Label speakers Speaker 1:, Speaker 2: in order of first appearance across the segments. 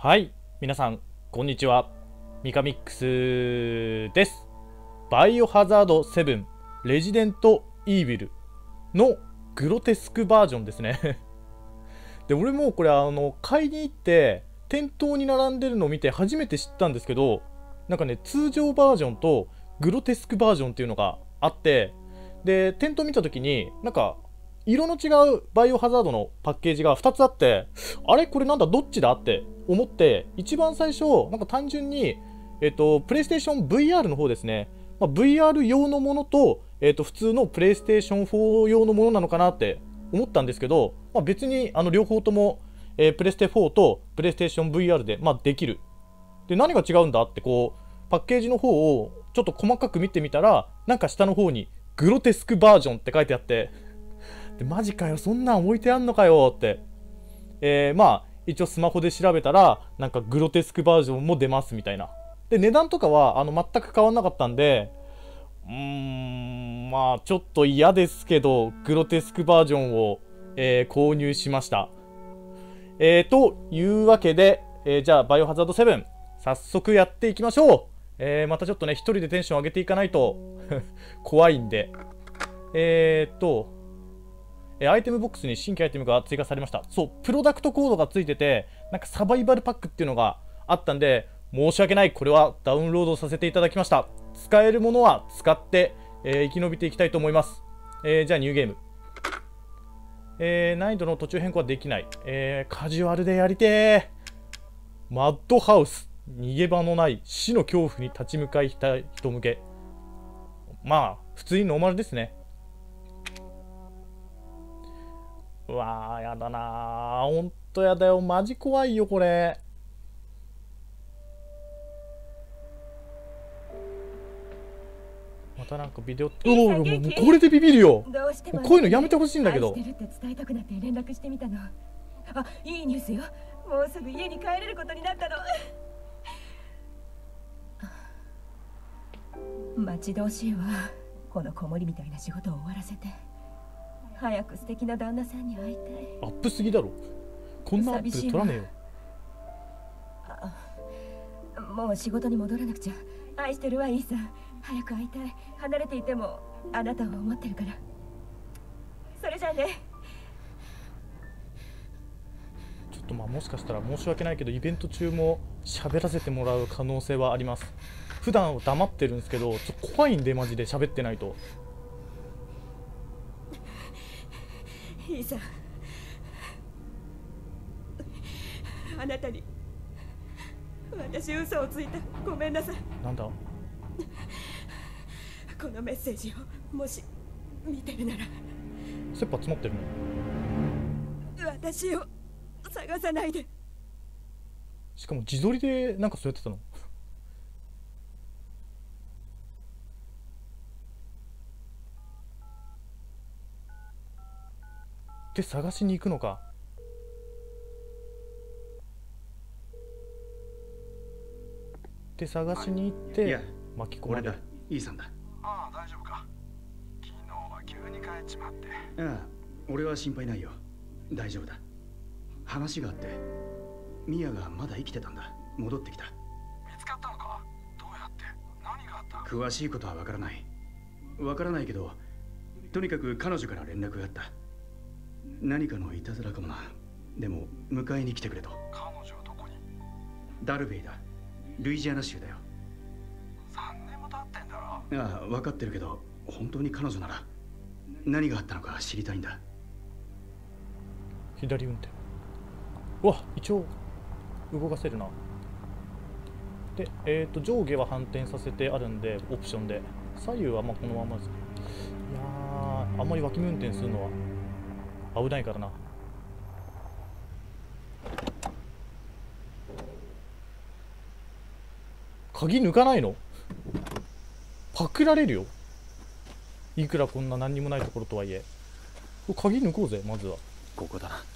Speaker 1: はい、皆さん、こんにちは。ミカミックスです。バイオハザード7レジデントイービルのグロテスクバージョンですね。で、俺もこれ買いに行って店頭に並んでるのを見て初めて知ったんですけど、なんかね、通常バージョンとグロテスクバージョンっていうのがあって、で、店頭見た時になんか色の違うバイオハザードのパッケージが2つあって、あれこれなんだどっちだって思って、一番最初なんか単純にプレイステーション VR の方ですね、VR 用のものと普通のプレイステーション4用のものなのかなって思ったんですけど、別に両方とも、プレステ4とプレイステーション VR で、できる。で、何が違うんだってこうパッケージの方をちょっと細かく見てみたら、なんか下の方にグロテスクバージョンって書いてあって、でマジかよ、そんなん置いてあんのかよって、一応スマホで調べたらなんかグロテスクバージョンも出ますみたいな。で値段とかは全く変わんなかったんで、ちょっと嫌ですけどグロテスクバージョンを、購入しました。というわけで、じゃあバイオハザード7早速やっていきましょう。またちょっとね一人でテンション上げていかないと怖いんで、アイテムボックスに新規アイテムが追加されました。そう、プロダクトコードがついてて、なんかサバイバルパックっていうのがあったんで、申し訳ない、これはダウンロードさせていただきました。使えるものは使って、生き延びていきたいと思います。じゃあニューゲーム。難易度の途中変更はできない。カジュアルでやりてー。マッドハウス。逃げ場のない死の恐怖に立ち向かいたい人向け。普通にノーマルですね。うわー、やだなー。ほんとやだよ。マジ怖いよ、これ。またなんかビデオ、もうこれでビビるよ。もうこういうのやめてほしいんだけど。
Speaker 2: 愛してるって伝えたくなって連絡してみたの。あ、いいニュースよ。もうすぐ家に帰れることになったの。待ち遠しいわ。この子守みたいな仕事を終わらせて早く素敵な旦那さんに会いたい。
Speaker 1: アップすぎだろ。こんなアップで取らねえ
Speaker 2: よ。もう仕事に戻らなくちゃ。愛してるわ、イーさん。早く会いたい。離れていてもあなたを思ってるから。それじゃあね。
Speaker 1: ちょっともしかしたら申し訳ないけどイベント中も喋らせてもらう可能性はあります。普段黙ってるんですけど、ちょっと怖いんでマジで喋ってないと。
Speaker 2: イーさん、あなたに私嘘をついた。ごめんなさい。
Speaker 1: なんだ
Speaker 2: このメッセージをもし見てるなら。
Speaker 1: 切羽詰まってるね。
Speaker 2: 私を探さないで。
Speaker 1: しかも自撮りでなんかそうやってたの。で探しに行くのか。で探しに行って巻き込まれる。
Speaker 3: イーさんだ。
Speaker 4: ああ、大丈夫か。昨日は急に帰っちまって。
Speaker 3: ああ、俺は心配ないよ。大丈夫だ。話があって、ミヤがまだ生きてたんだ。戻ってきた。
Speaker 4: 見つかったのか？どうやって？何があった？
Speaker 3: 詳しいことはわからない。わからないけど、とにかく彼女から連絡があった。何かのいたずらかもな。でも迎えに来てくれと。
Speaker 4: 彼女はどこに？
Speaker 3: ダルベイだ。ルイジアナ州だよ。
Speaker 4: 3年も経ってんだろ。
Speaker 3: ああ、分かってるけど、本当に彼女なら何があったのか知りたいんだ。
Speaker 1: 左運転。うわ、一応動かせるな。で、上下は反転させてあるんでオプションで、左右はこのままです。いやー、あんまり脇見運転するのは危ないからな。鍵抜かないの？パクられるよ。いくらこんな何にもないところとはいえ。鍵抜こうぜ、まずは。
Speaker 3: ここだな。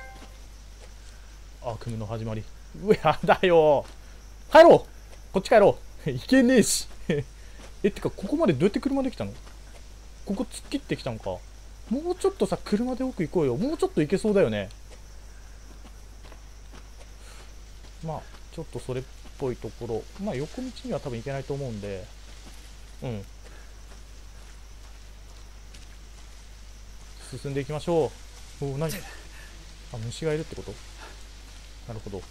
Speaker 1: 悪夢の始まり。やだよ。帰ろう。こっち帰ろう。行けねえし。てかここまでどうやって車できたの？ここ突っ切ってきたのか。もうちょっとさ、車で奥行こうよ。もうちょっと行けそうだよね。 まあちょっとそれっぽいところ、まあ横道には多分行けないと思うんで、うん、進んでいきましょう。おお、何、あ、虫がいるってこと。なるほど。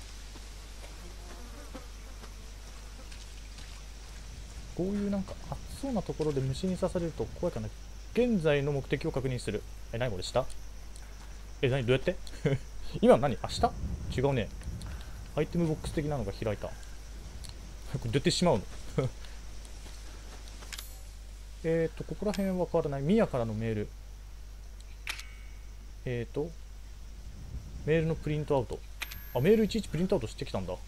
Speaker 1: こういうなんか暑そうなところで虫に刺されると怖いかな。現在の目的を確認する。何これ、下、何、どうやって今何、明日、違うね。アイテムボックス的なのが開いた。これどうやってしまうのここら辺は変わらない。ミヤからのメール。メールのプリントアウト。あ、メールいちいちプリントアウトしてきたんだ。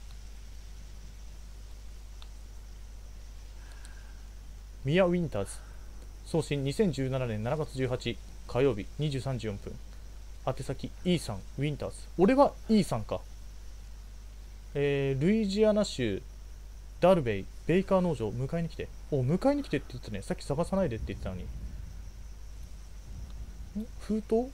Speaker 1: ミヤ・ウィンターズ。送信2017年7月18火曜日23時4分。宛先 E さん、ウィンターズ。俺は E さんか。ルイジアナ州ダルベイベイカー農場迎えに来て。お、迎えに来てって言ってたね。さっき探さないでって言ってたのに。封筒、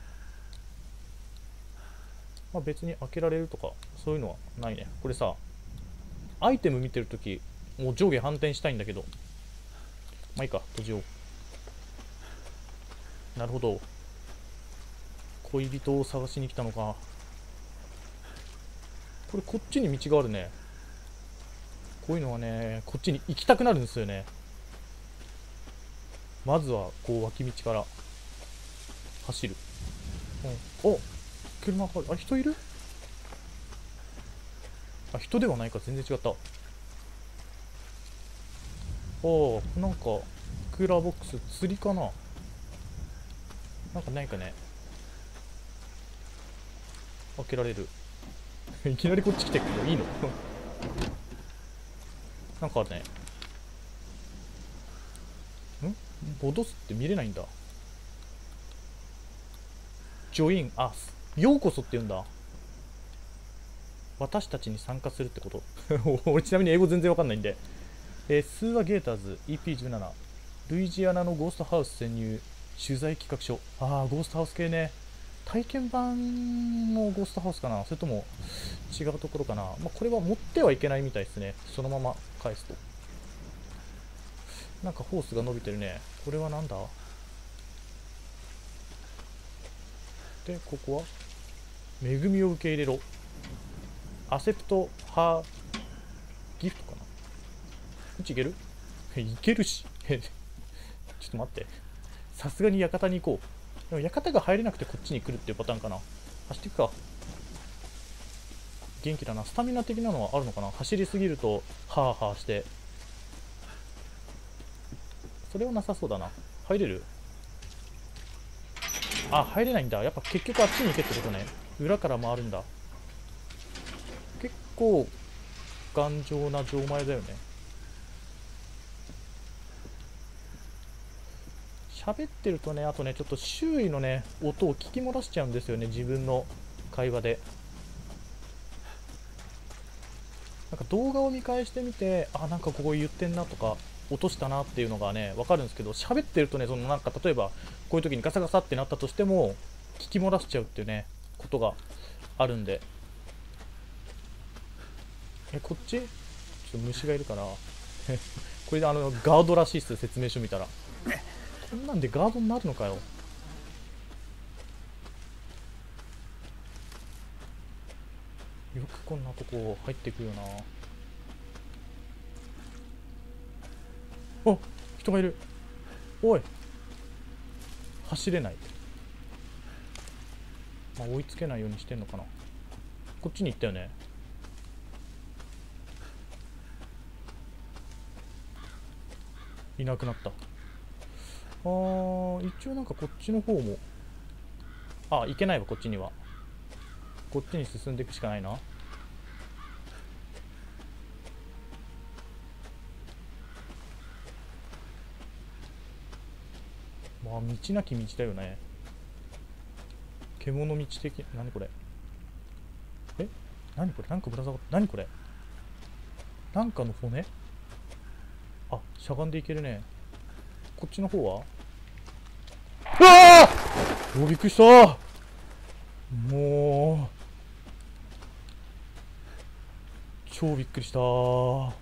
Speaker 1: まあ、別に開けられるとかそういうのはないね。これさ、アイテム見てるときもう上下反転したいんだけど、まあいいか、閉じよう。なるほど、恋人を探しに来たのか。これこっちに道があるね。こういうのはね、こっちに行きたくなるんですよね。まずはこう脇道から走る。うん、お、車がある。あれ、人いる？あ、人ではないか、全然違った。おー、なんかクーラーボックス、釣りかな。なんかないかね。開けられる。いきなりこっち来てくるのいいの？なんかあるね。戻すって見れないんだ。Join us。ようこそって言うんだ。私たちに参加するってこと俺ちなみに英語全然わかんないんで。スーアゲーターズ EP17。ルイジアナのゴーストハウス潜入取材企画書。ああ、ゴーストハウス系ね。体験版のゴーストハウスかな、それとも違うところかな。まあ、これは持ってはいけないみたいですね。そのまま返すと。なんかホースが伸びてるね。これはなんだ。で、ここは恵みを受け入れろ。アセプトハーギフトかな。こっち行ける？行けるし。ちょっと待って。さすがに館に行こう。でも館が入れなくてこっちに来るっていうパターンかな。走っていくか。元気だな。スタミナ的なのはあるのかな。走りすぎるとハーハーして。それはなさそうだな。入れる？あ、入れないんだ。やっぱ結局あっちに行けってことね。裏から回るんだ。結構頑丈な錠前だよね。喋ってるとね、あとね、ちょっと周囲のね、音を聞き漏らしちゃうんですよね、自分の会話で。なんか動画を見返してみて、あ、なんかここ言ってんなとか、落としたなっていうのがね、わかるんですけど、喋ってるとね、そのなんか例えば、こういう時にガサガサってなったとしても、聞き漏らしちゃうっていうね、ことがあるんで。こっち？ちょっと虫がいるから。これでガードらしいっす、説明書見たら。こんなんでガードになるのかよ。よくこんなとこ入ってくよな。あ、人がいる。おい、走れない。まあ追いつけないようにしてんのかな。こっちに行ったよね。いなくなった。一応なんかこっちの方も、あ、行けないわ。こっちには。こっちに進んでいくしかないな。まあ道なき道だよね。獣道的。何これ。何これ。なんかぶら下がって。何これ。なんかの骨。あ、しゃがんでいけるね。こっちの方は、うわー、びっくりした。も超びっくりした。も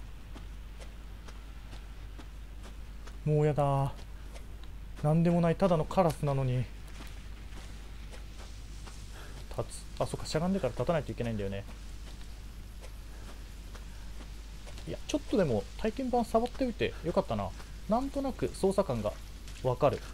Speaker 1: うやだ。なんでもないただのカラスなのに。立つ。あ、そっか、しゃがんでから立たないといけないんだよね。いや、ちょっとでも体験版触っておいてよかったな。なんとなく操作感がわかる。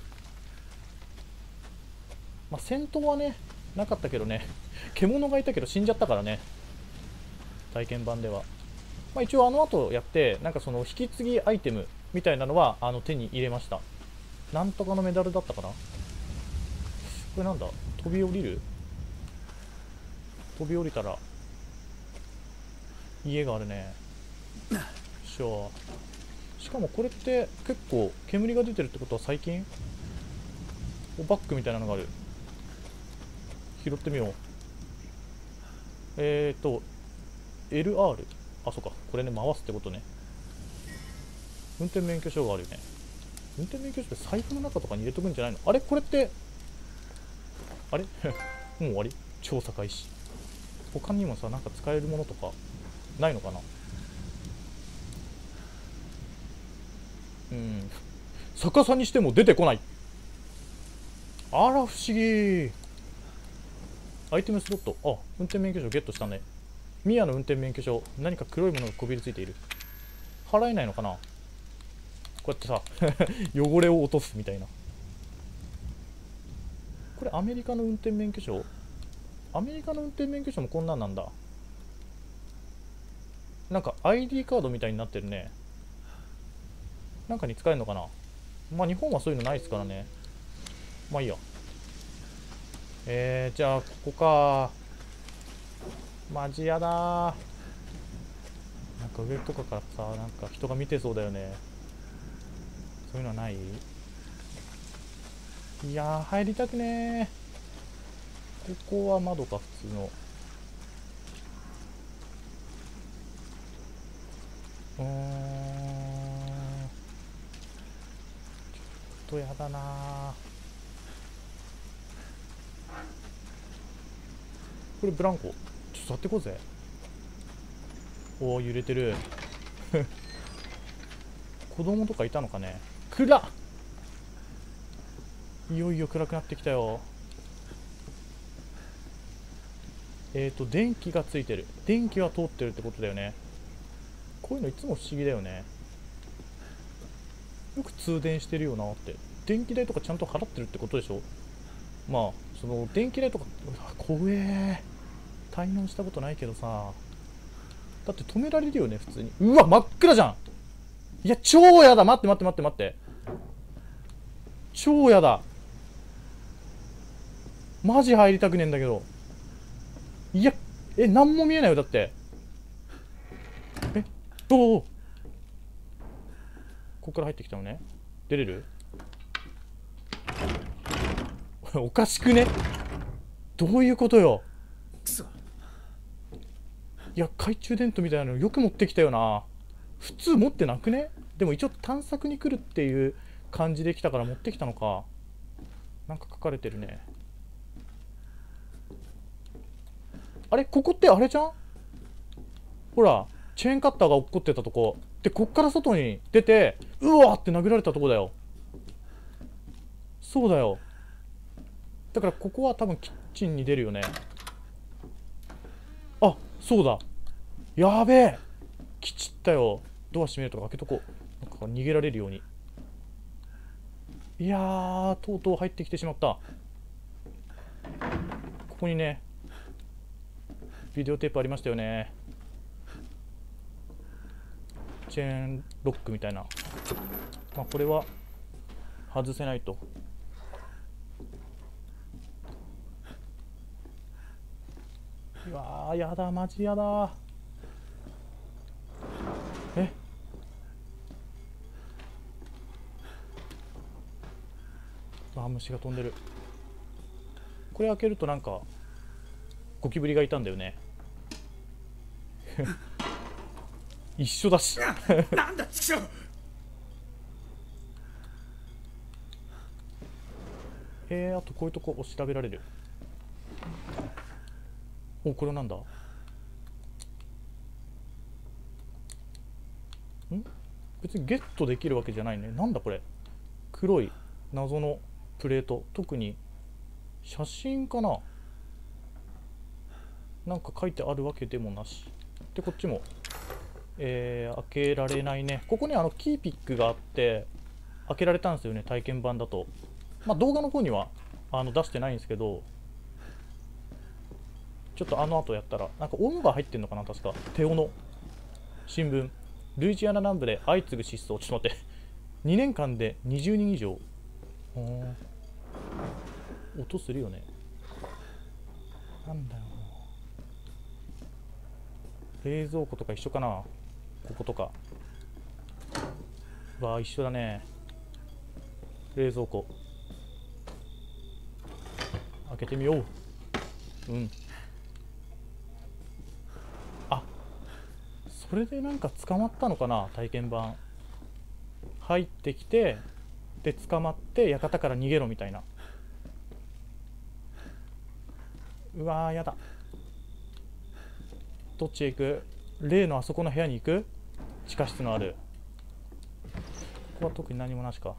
Speaker 1: まあ、戦闘はね、なかったけどね。獣がいたけど死んじゃったからね。体験版では。まあ、一応あの後やって、なんかその引き継ぎアイテムみたいなのは手に入れました。なんとかのメダルだったかな。これなんだ、飛び降りる。飛び降りたら家があるね。しかもこれって結構煙が出てるってことは最近。バッグみたいなのがある。拾ってみよう。LR。あ、そうか、これね、回すってことね。運転免許証があるよね。運転免許証って財布の中とかに入れとくんじゃないの。あれ、これってあれもう終わり。調査開始。他にもさ、なんか使えるものとかないのかな。逆さにしても出てこない。あら不思議。アイテムスロット。あ、運転免許証ゲットしたね。ミアの運転免許証。何か黒いものがこびりついている。払えないのかな。こうやってさ汚れを落とすみたいな。これアメリカの運転免許証。アメリカの運転免許証もこんなんなんだ。なんか ID カードみたいになってるね。なんかに使えるのかな。まあ日本はそういうのないですからね。まあいいや。じゃあここか。マジやだー。なんか上とかからさ、なんか人が見てそうだよね。そういうのはない？いやー、入りたくねー。ここは窓か、普通の。ちょっとやだなー。これブランコ。ちょっと座ってこうぜ。おお、揺れてる。子供とかいたのかね。暗っ。いよいよ暗くなってきたよ。電気がついてる。電気は通ってるってことだよね。こういうのいつも不思議だよね。よく通電してるよなって。電気代とかちゃんと払ってるってことでしょ。まあその電気代とか、怖えー。滞納したことないけどさ。だって止められるよね普通に。うわ真っ暗じゃん。いや超やだ。待って待って待って待って、超やだ。マジ入りたくねえんだけど。いや何も見えないよ。だっておお、ここから入ってきたのね。出れる。おかしくね。どういうことよ。いや懐中電灯みたいなのよく持ってきたよな。普通持ってなくね。でも一応探索に来るっていう感じで来たから持ってきたのか。なんか書かれてるね。あれ、ここってあれじゃん。ほらチェーンカッターが落っこってたとこで、こっから外に出てうわーって殴られたとこだよ。そうだよ。だからここは多分キッチンに出るよね。あ、そうだ。やべえ、きちったよ。ドア閉めるとか開けとこう。なんか逃げられるように。いやー、とうとう入ってきてしまった。ここにねビデオテープありましたよね。チェーンロックみたいな。まあこれは外せないと。うわー、やだ、マジやだ。あ、虫が飛んでる。これ開けるとなんかゴキブリがいたんだよね。一緒だし。
Speaker 3: なんだ、ちくしょう。
Speaker 1: あとこういうとこを調べられる。お、これなんだ。 別にゲットできるわけじゃないね。なんだこれ、黒い謎のプレート。特に写真かな、なんか書いてあるわけでもなし。でこっちも開けられないね。ここにキーピックがあって開けられたんですよね、体験版だと。まあ動画の方には出してないんですけど、ちょっと後やったらなんかオウムが入ってんのかな。確かテオの新聞、ルイジアナ南部で相次ぐ失踪。ちょっと待って、2年間で20人以上。音するよね。なんだよな、冷蔵庫とか一緒かな、こことか。わあ一緒だね。冷蔵庫開けてみよう。あ、それでなんか捕まったのかな。体験版入ってきて、で捕まって館から逃げろみたいな。うわーやだ。どっちへ行く？例のあそこの部屋に行く？地下室のある。ここは特に何もなしか。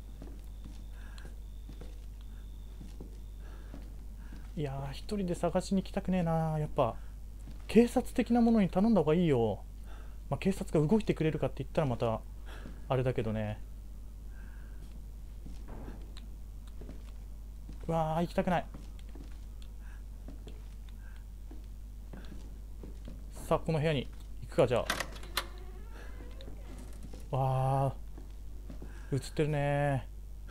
Speaker 1: いやー、一人で探しに行きたくねえな。やっぱ警察的なものに頼んだ方がいいよ。まあ、警察が動いてくれるかって言ったらまたあれだけどね。うわー行きたくない。さあこの部屋に行くか。じゃあ、わー映ってるね。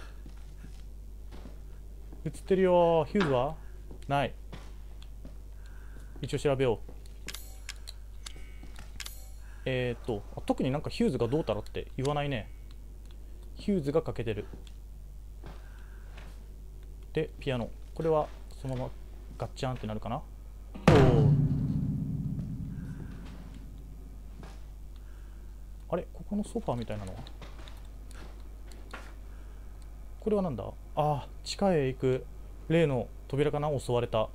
Speaker 1: 映ってるよ。ヒューズはない。一応調べよう。特になんかヒューズがどうたらって言わないね。ヒューズが欠けてる。でピアノ、これはそのままガッチャンってなるかな。あれ、ここのソファーみたいなのはこれはなんだ。あ、地下へ行く例の扉かな。襲われた。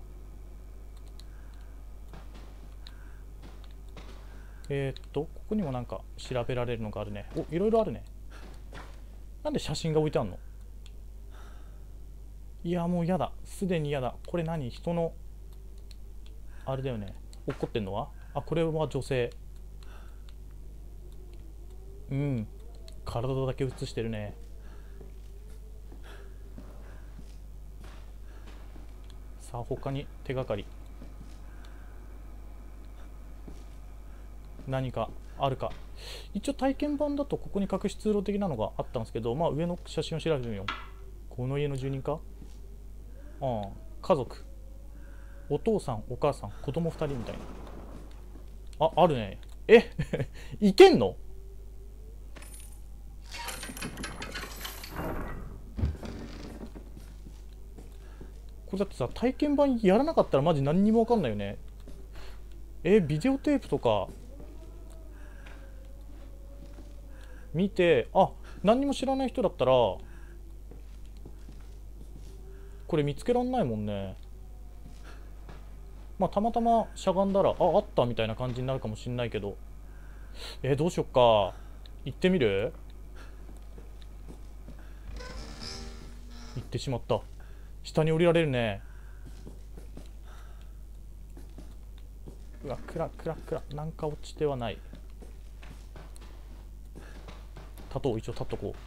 Speaker 1: ここにもなんか調べられるのがあるね。お、いろいろあるね。なんで写真が置いてあるの。いやもうやだ、すでにやだ。これ何、人のあれだよね。落っこってんのは、あ、これは女性。体だけ写してるね。さあ他に手がかり何かあるか。一応体験版だとここに隠し通路的なのがあったんですけど、まあ上の写真を調べてみよう。この家の住人か。ああ、家族、お父さんお母さん子供2人みたいな。あるね。いけんの。これだってさ、体験版やらなかったらマジ何にも分かんないよね。ビデオテープとか見て、何にも知らない人だったらこれ見つけらんないもんね。まあたまたましゃがんだらあったみたいな感じになるかもしんないけど、どうしよっか。行ってみる。行ってしまった。下に降りられるね。うわ、くらなんか落ちてはない。一応立っとこ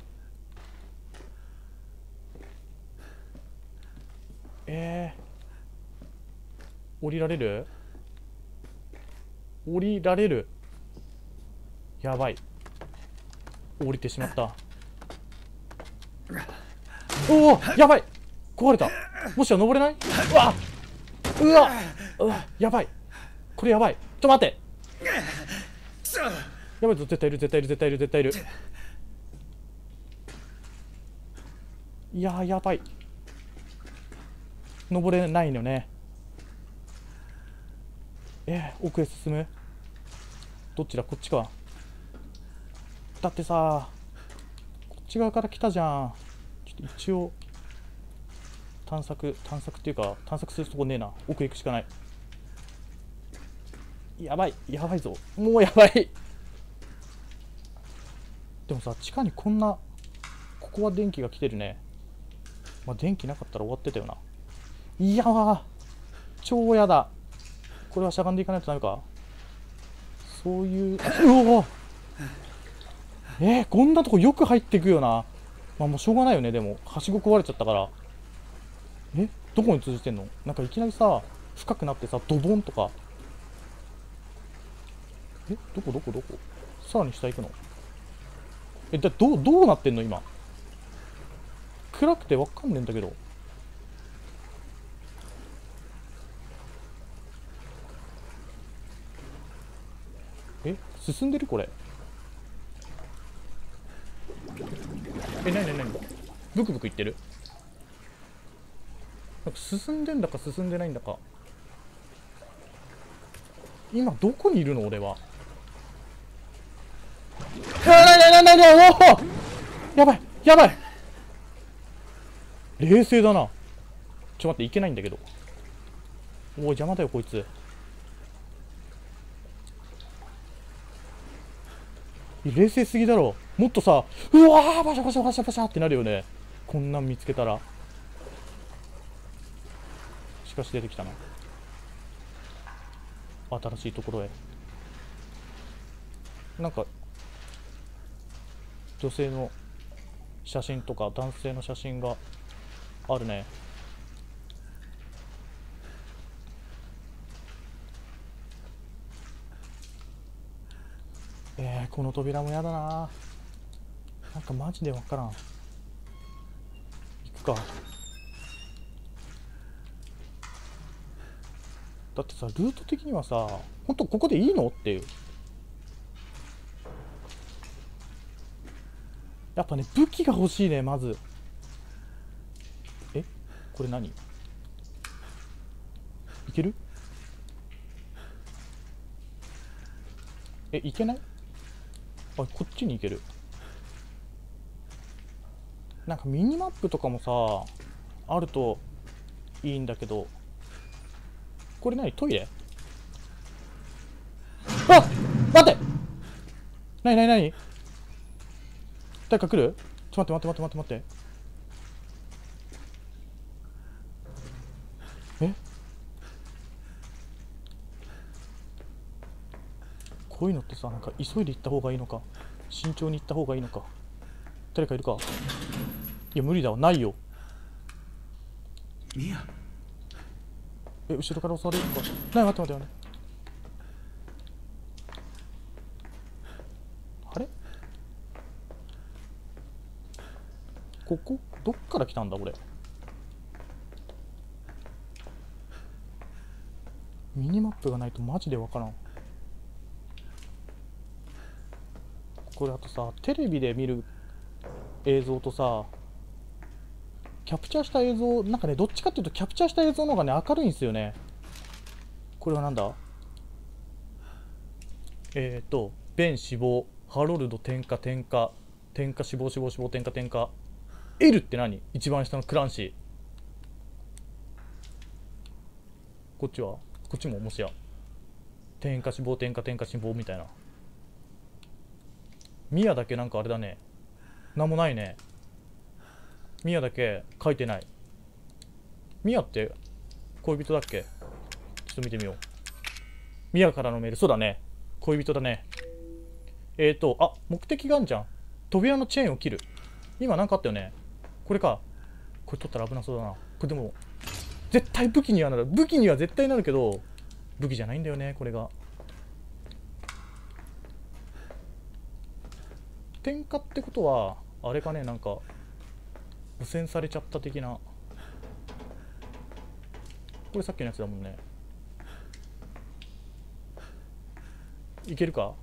Speaker 1: う。降りられる。やばい、降りてしまった。おお、やばい、壊れた。もしや登れない。うわやばい、これやばい。ちょっと待って、やばいぞ。絶対いる。いやーやばい、登れないのね。奥へ進む。どっちだ、こっちか。だってさ、こっち側から来たじゃん。ちょっと一応探索っていうか、探索するとこねえな。奥行くしかない。やばいぞ、もうやばい。 でもさ、地下にこんな、ここは電気が来てるね。まあ電気なかったら終わってたよな。いやー、超やだ。これはしゃがんでいかないとダメか。そういう、うおこんなとこよく入っていくよな。まあもうしょうがないよね。でもはしご壊れちゃったから。どこに通じてんの？なんかいきなりさ、深くなってさ、ドボンとか。どこさらに下行くの？どうなってんの今。暗くてわかんねえんだけど。進んでるこれ。なにブクブクいってる？なんか進んでんだか進んでないんだか。今どこにいるの俺は。やばいやばい。冷静だな。待って、いけないんだけど。おい邪魔だよこいつ。冷静すぎだろ。もっとさ、うわーバシャバシャバシャバシャってなるよね。こんなん見つけたら。しかし出てきたな。新しいところへ。なんか女性の写真とか男性の写真があるね。この扉もやだな。なんかマジでわからん。行くか。だってさ、ルート的にはさ、ほんとここでいいのっていう。やっぱね、武器が欲しいね、まず。これ何？いける？いけない？こっちに行ける。なんかミニマップとかもさ、あるといいんだけど。これ何？トイレ？あ！待って！何？誰か来る？ちょっと待って。こういうのってさ、なんか急いで行った方がいいのか、慎重に行った方がいいのか。誰かいるか？いや無理だわ、ないよ。
Speaker 3: ミア。
Speaker 1: 後ろから襲われるのか。待って。あれ？ここどっから来たんだ俺。ミニマップがないとマジでわからん。これあとさ、テレビで見る映像とさ、キャプチャーした映像、なんかね、どっちかっていうとキャプチャーした映像の方がね、明るいんですよね。これはなんだ？ベン死亡、ハロルド点火、死亡、点火。L って何？一番下のクランシー。こっちももしや。点火死亡みたいな。ミアだけなんかあれだね。なんもないね。ミアだけ書いてない。ミアって恋人だっけ？ちょっと見てみよう。ミアからのメール。そうだね。恋人だね。目的があんじゃん。扉のチェーンを切る。今なんかあったよね。これか。これ取ったら危なそうだな。これでも、絶対武器にはなる。武器には絶対なるけど、武器じゃないんだよね、これが。点火ってことは、あれかね、なんか、汚染されちゃった的な。これさっきのやつだもんね。いけるか？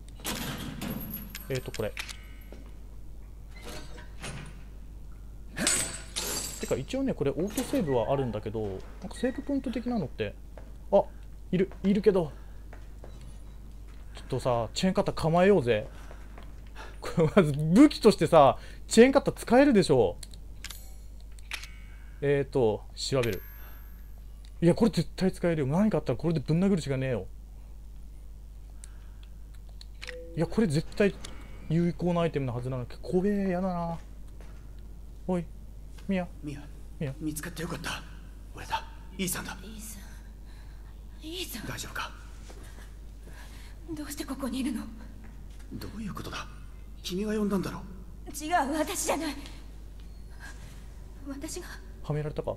Speaker 1: これ。てか一応ね、これオートセーブはあるんだけど、なんかセーブポイント的なのって、いるけど、ちょっとさ、チェーンカッター構えようぜ。これまず武器としてさ、チェーンカッター使えるでしょ。調べる。いや、これ絶対使えるよ。何かあったらこれでぶん殴るしかねえよ。いや、これ絶対有効なアイテムのはずなのに怖え、やだな。おいミヤ、
Speaker 3: ミヤ、
Speaker 1: ミヤ、
Speaker 3: 見つかってよかった。俺だ、イーサンだ。
Speaker 2: イーサン、イーサン、
Speaker 3: 大丈夫か？
Speaker 2: どうしてここにいるの？
Speaker 3: どういうことだ？君が呼んだんだろ。
Speaker 2: 違う、私じゃない。私が
Speaker 1: はめられたか？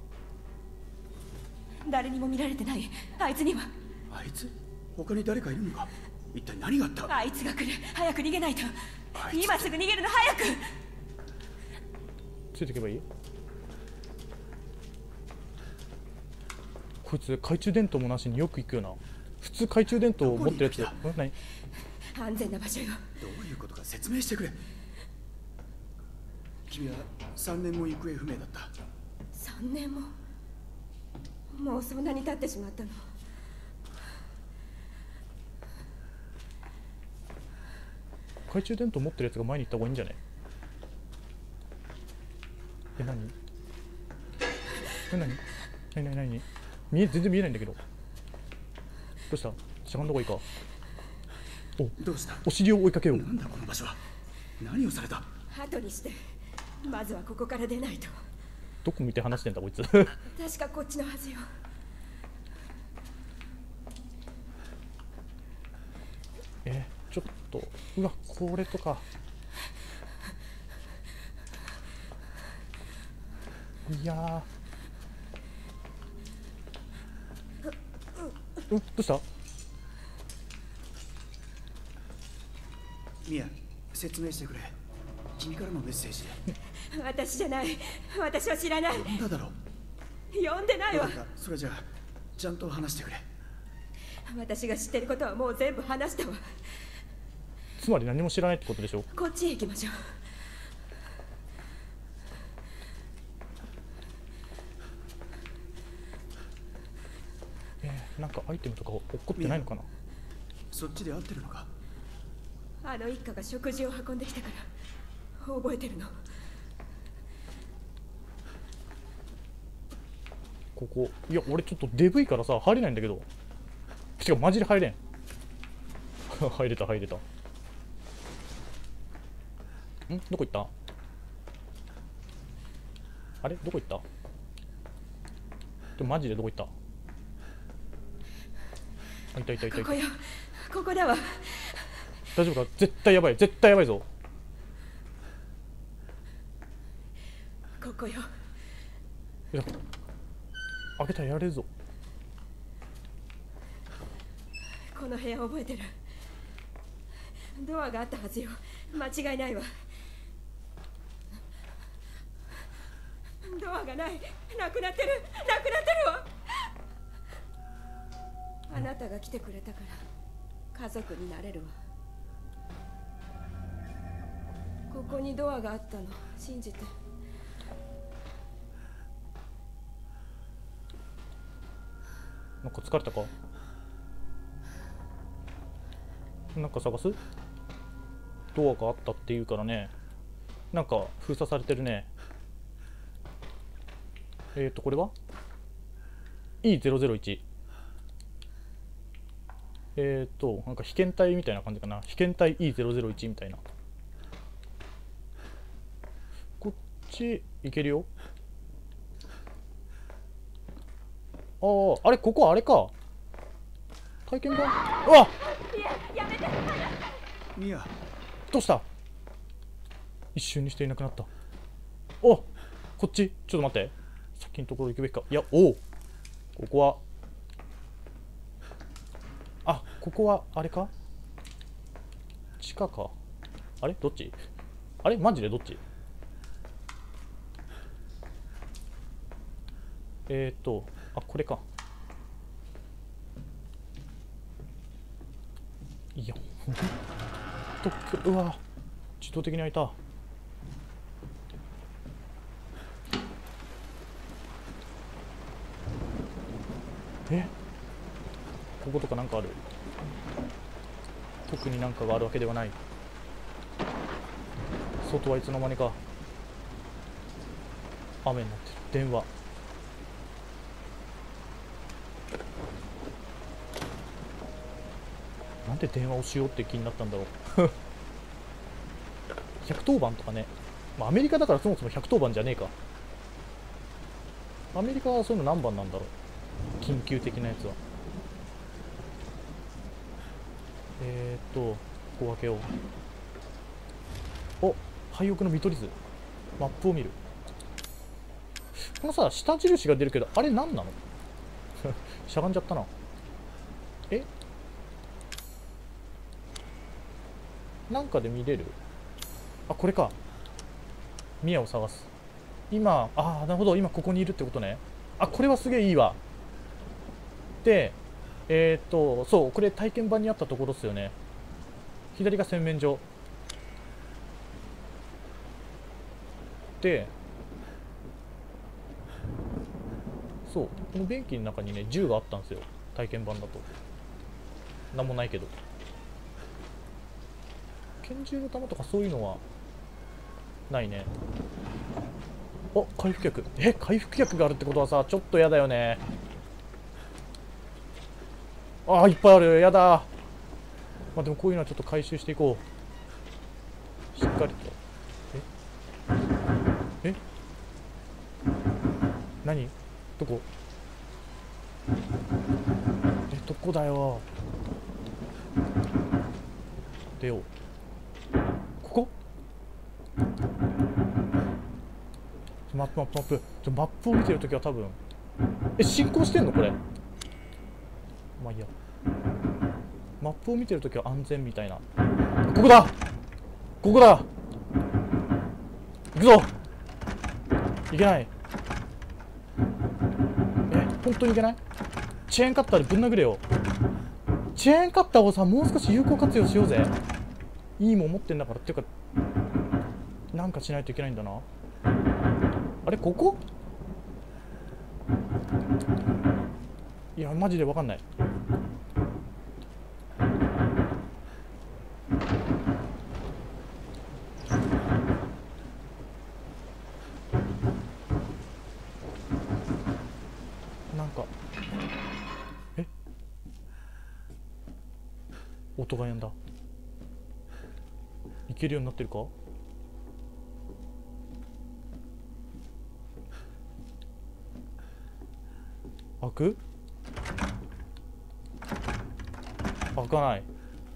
Speaker 2: 誰にも見られてない。あいつには。
Speaker 3: あいつ？他に誰かいるのか？一体何があった？
Speaker 2: あいつが来る。早く逃げないと。
Speaker 3: あいつ
Speaker 2: 今すぐ逃げるの、早く。
Speaker 1: ついていけばいい？こいつ懐中電灯もなしによく行くよな。普通懐中電灯を持ってるやつ。何？
Speaker 2: 安全な場所よ。
Speaker 3: どういうことか説明してくれ。君は3年も行方不明だった。
Speaker 2: 3年も。もうそんなに経ってしまったの。
Speaker 1: 懐中電灯持ってるやつが前に行った方がいいんじゃね？何？何？全然見えないんだけど。どうした？しゃがんだ方がいいか。
Speaker 3: どうした？
Speaker 1: お尻を追いかけよう。
Speaker 3: なんだこの場所は。何をされた？
Speaker 2: 後にして。まずはここから出ないと。
Speaker 1: どこ見て話してんだこいつ。
Speaker 2: 確かこっちのはずよ。
Speaker 1: ちょっと、うわ、これとか。いやどうした？
Speaker 3: ミヤ、説明してくれ。君からのメッセージ。
Speaker 2: 私じゃない。私は知らない。
Speaker 3: 呼んだだろ。
Speaker 2: 呼んでないわ。
Speaker 3: それじゃあちゃんと話してくれ。
Speaker 2: 私が知ってることはもう全部話したわ。
Speaker 1: つまり何も知らないってことでしょ。
Speaker 2: こっちへ行きましょう。
Speaker 1: なんかアイテムとか落っこってないのかな。
Speaker 3: そっちで合ってるのか？
Speaker 2: あの一家が食事を運んできたから覚えてるの。
Speaker 1: ここ、いや俺ちょっとデブいからさ入れないんだけど。しかもマジで入れん。入れた。どこ行った？あれどこ行った？でもマジでどこ行った？いた。
Speaker 2: ここよ、ここだわ。
Speaker 1: 大丈夫か？絶対やばいぞ。
Speaker 2: ここよ。
Speaker 1: いや開けたらやれるぞ。
Speaker 2: この部屋覚えてる。ドアがあったはずよ。間違いないわ。ドアがない。なくなってるわ。あなたが来てくれたから家族になれるわ。ここにドアがあったの信じて。
Speaker 1: なんか疲れたか？なんか探す？ドアがあったっていうからね。なんか封鎖されてるね。これは E001。なんか被験体みたいな感じかな。被験体 E001 みたいな。こっち行けるよ。あれここあれか。体験だ。うわっ！
Speaker 2: やめて。
Speaker 3: ミヤ、
Speaker 1: どうした？一瞬にしていなくなった。こっちちょっと待って。先のところ行くべきか。いや、ここはここはあれか？地下か？あれどっち？あれマジでどっち？これか。いやうわ自動的に開いた。こことかなんかある？特になんかがあるわけではない。外はいつの間にか雨になってる。電話。なんで電話をしようって気になったんだろう。 110番とかね、まあ、アメリカだからそもそも110番じゃねえか。アメリカはそういうの何番なんだろう、緊急的なやつは。ここ開けよう。お、廃屋の見取り図、マップを見る。このさ、下印が出るけど、あれ何なのしゃがんじゃったな。え、なんかで見れる？あ、これか。ミヤを探す。今、なるほど、今ここにいるってことね。あ、これはすげえいいわ。で、そう、これ体験版にあったところっすよね。左が洗面所。で、そう、この便器の中にね、銃があったんですよ。体験版だと。なんもないけど。拳銃の弾とかそういうのはないね。お、回復薬。回復薬があるってことはさ、ちょっとやだよね。いっぱいある。やだ。まあでもこういうのはちょっと回収していこう。しっかりと。何？どこ？どこだよ。出よう。ここ？マップ。マップを見てるときは多分。進行してんのこれ。まあいいや。マップを見てるときは安全みたいな。ここだ！ここだ！行くぞ！いけない。本当にいけない？チェーンカッターでぶん殴れよ。チェーンカッターをさ、もう少し有効活用しようぜ。いいもん持ってんだから。っていうか、なんかしないといけないんだな。あれ、ここ？いや、マジでわかんない。なんか、音がやんだ。いけるようになってるか？開く？開かない。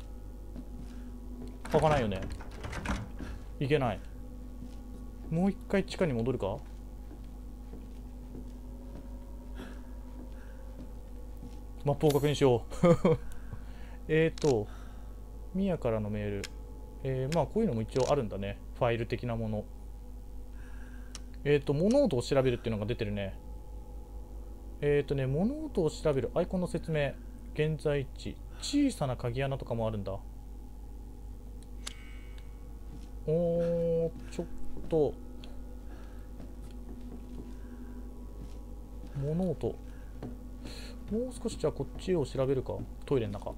Speaker 1: 開かないよね。いけない。もう一回地下に戻るか？マップを確認しよう。ミヤからのメール。まあこういうのも一応あるんだね。ファイル的なもの。物音を調べるっていうのが出てるね。物音を調べるアイコンの説明。現在地。小さな鍵穴とかもあるんだ。ちょっと。物音。もう少しじゃあこっちを調べるか。トイレの中。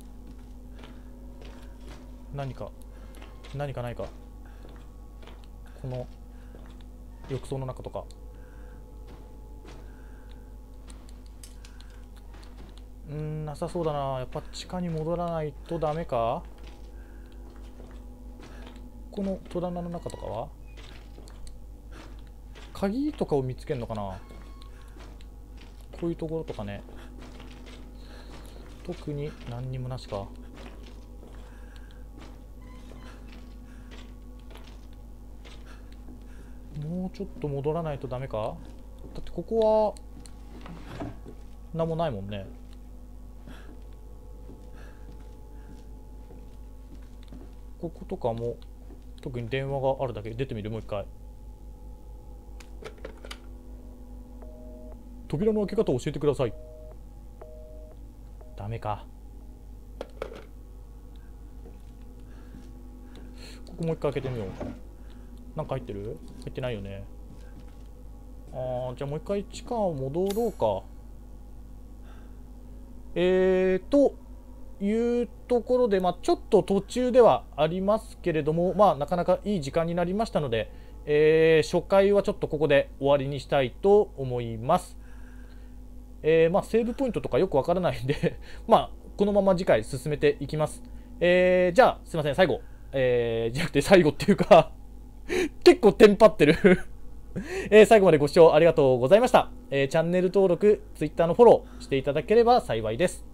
Speaker 1: 何かないか。この浴槽の中とか。なさそうだな。やっぱ地下に戻らないとダメか。この戸棚の中とかは鍵とかを見つけるのかな。こういうところとかね。特に何にもなしか。もうちょっと戻らないとダメか。だってここは何もないもんね。こことかも特に電話があるだけ。出てみる？もう一回。扉の開け方を教えてください。ダメか。ここもう一回開けてみよう。なんか入ってる？入ってないよね。じゃあもう一回地下を戻ろうか。というところで、ちょっと途中ではありますけれども、なかなかいい時間になりましたので、初回はちょっとここで終わりにしたいと思います。セーブポイントとかよくわからないんでこのまま次回進めていきます。じゃあすいません、最後、じゃなくて最後っていうか結構テンパってる最後までご視聴ありがとうございました。チャンネル登録、Twitter のフォローしていただければ幸いです。